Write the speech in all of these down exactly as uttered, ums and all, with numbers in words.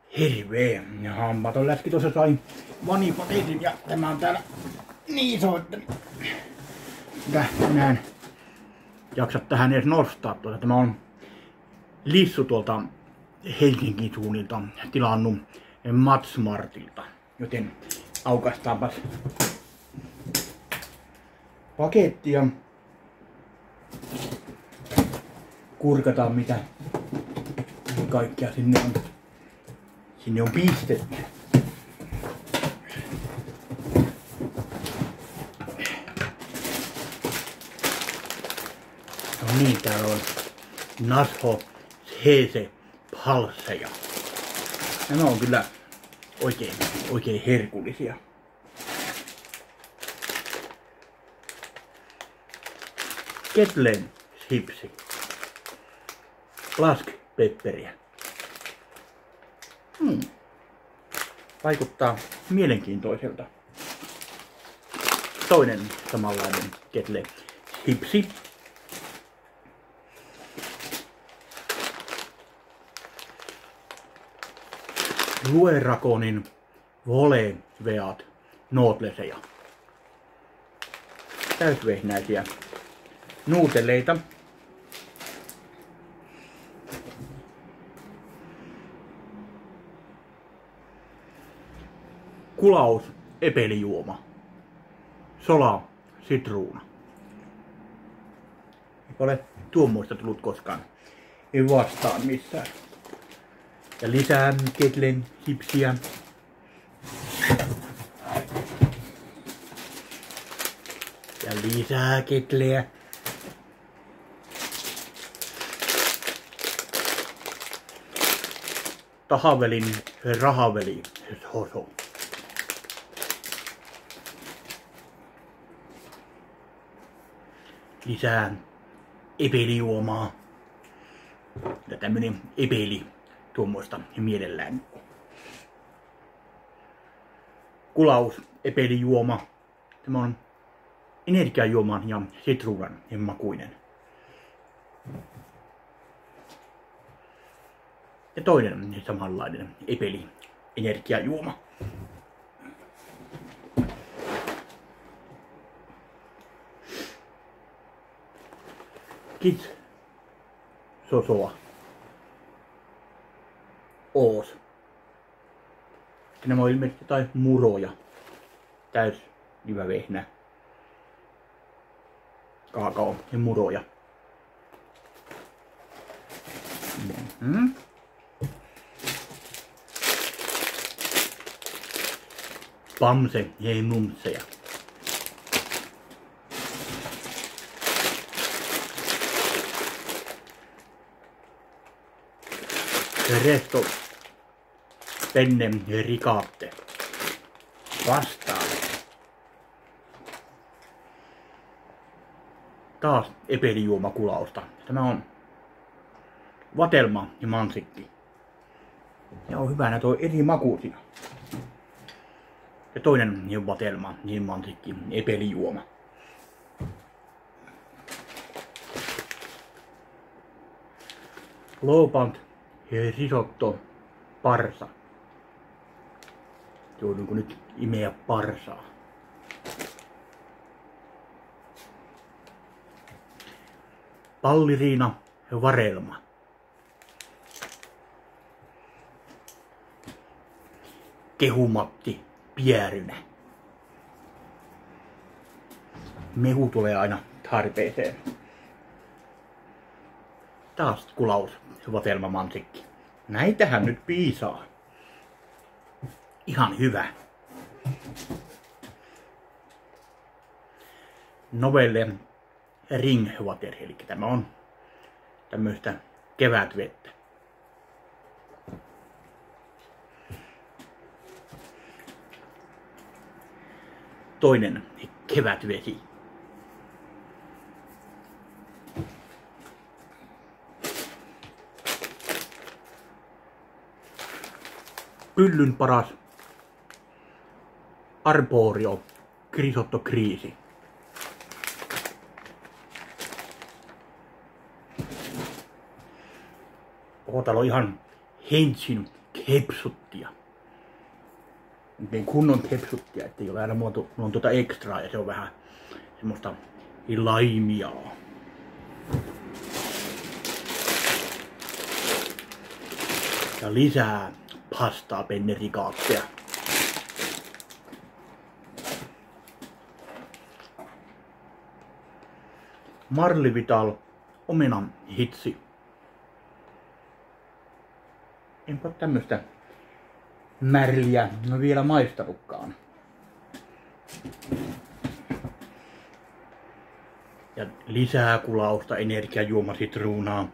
hirveä. Ja hampaton läski tuossa sai vanipaketin ja tämä on täällä niin iso, että mitä enää en jaksa tähän edes nostaa tuota. Tämä on Lissu tuolta Helsingin suunnilta tilannut Matsmartilta. Joten aukaistaanpas pakettia. Kurkataan mitä kaikkea sinne on, sinne on pistetty. No niin, täällä on Nasho Cese palseja. Nämä on kyllä oikein, oikein herkullisia. Ketlen chipsi. Black pepperiä. Hmm. Vaikuttaa mielenkiintoiselta. Toinen samanlainen Ketle chipsi. Luerakonin Vole Veat Nootleseja. Täysvehnäisiä nuuteleita. Kulaus epelijuoma. Sola sitruuna. Eikä ole tuommoista tullut koskaan. Ei vastaan missään. Ja lisää Ketlen chipsiä. Ja lisää Ketleä. Tahavelin rahaveli hoso. Lisää epelijuomaa. Ja tämmönen epeli tuommoista mielellään. Kulaus epelijuoma. Tämä on energiajuoman ja sitruunan makuinen. Ja toinen samanlainen epeli energiajuoma. Kits sosoa. Oos. Nämä on ilmeisesti jotain muroja. Täys jyvävehnä. Kaakao ja muroja. Mm-hmm. Pamse ja mumseja. Resto penne ricate. Vastaan. Taas epelijuomakulausta. Tämä on vatelma ja mansikki. Ja on hyvänä tuo eri maku siinä. Ja toinen on vatelma ja mansikki epelijuoma. Loopant ja risotto parsa. Joudunko nyt imeä parsaa? Palliriina ja varelma. Kehumatti Pierynä. Mehu tulee aina tarpeeseen. Taas kulaus ja vatelma mansikki. Näitähän nyt piisaa. Ihan hyvä. Novelle Ring Water, eli tämä on tämmöistä kevätvettä. Toinen kevätvesi. Kyllyn paras Arborio Risotto Kriisi. Oho, täällä on ihan Heinzin kepsuttia. Oikein kunnon kepsuttia, ettei ole aina mulla on tuota ekstraa ja se on vähän semmoista laimiaa. Ja lisää pastaa pennerikaatteja. Marlivital omenan hitsi. Enpä tämmöstä märliä no vielä maistanutkaan. Ja lisää kulausta energiajuomasitruunaa.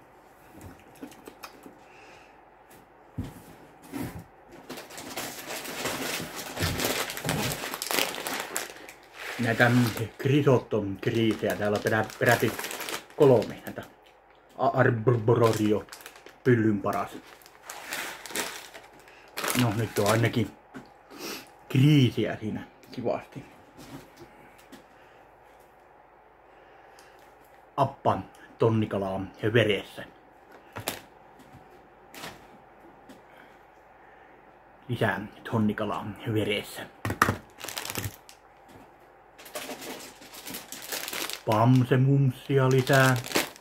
Näitä risotton kriisejä täällä on peräti kolme näitä. Arbororio, pyllyn paras. No nyt on ainakin kriisiä siinä kivasti. Appa tonnikalaa veressä. Lisää tonnikalaa veressä. Pamsemumsia lisää.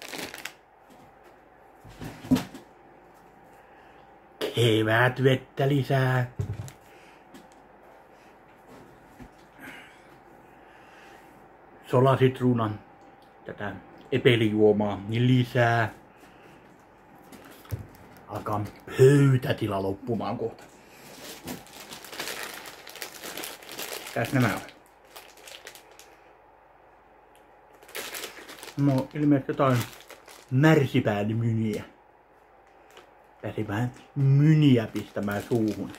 Kevätvettä lisää. Solasitruunan tätä epelijuomaa niin lisää. Alkaa pöytätila loppumaan kohta. Tässä nämä on. No ilmeisesti jotain märsipäällimyniä. Pääsi vähän myniä pistämään suuhun.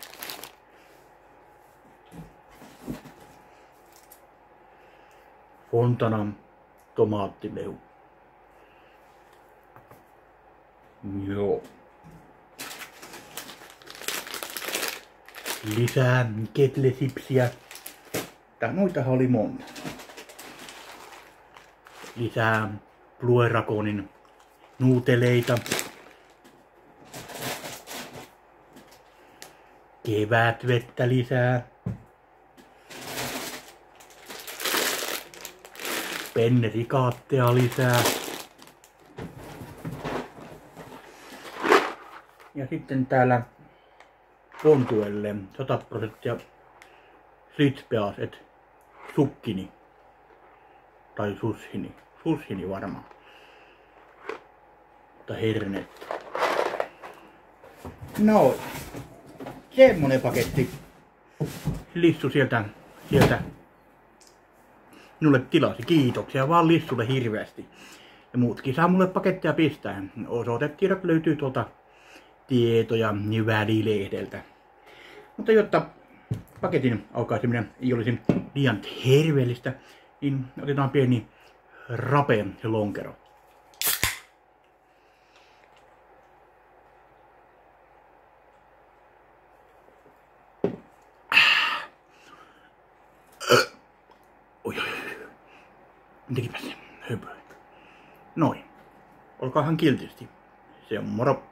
Fontanan tomaattimehu. Joo. Lisää ketlesipsiä. Tää noitahan oli monta. Lisää Bluerakonin nuuteleita. Kevätvettä lisää. Pennerikaatteja lisää. Ja sitten täällä Pontuelle sata prosenttia slitspeas et sukkini. Tai sushini. Sushini varmaan. Mutta hernettä. No, semmonen paketti. Lissu sieltä, sieltä minulle tilasi. Kiitoksia vaan Lissulle hirveästi. Ja muutkin saa mulle paketteja pistää. Osoitetiedot löytyy tuolta tietoja välilehdeltä. Mutta jotta paketin aukaiseminen ei olisi liian terveellistä, niin otetaan pieni rape lonkero. Oi, oi, oi. Tekipä se höpö. Noin. Olkaahan kiltisti. Se on moro.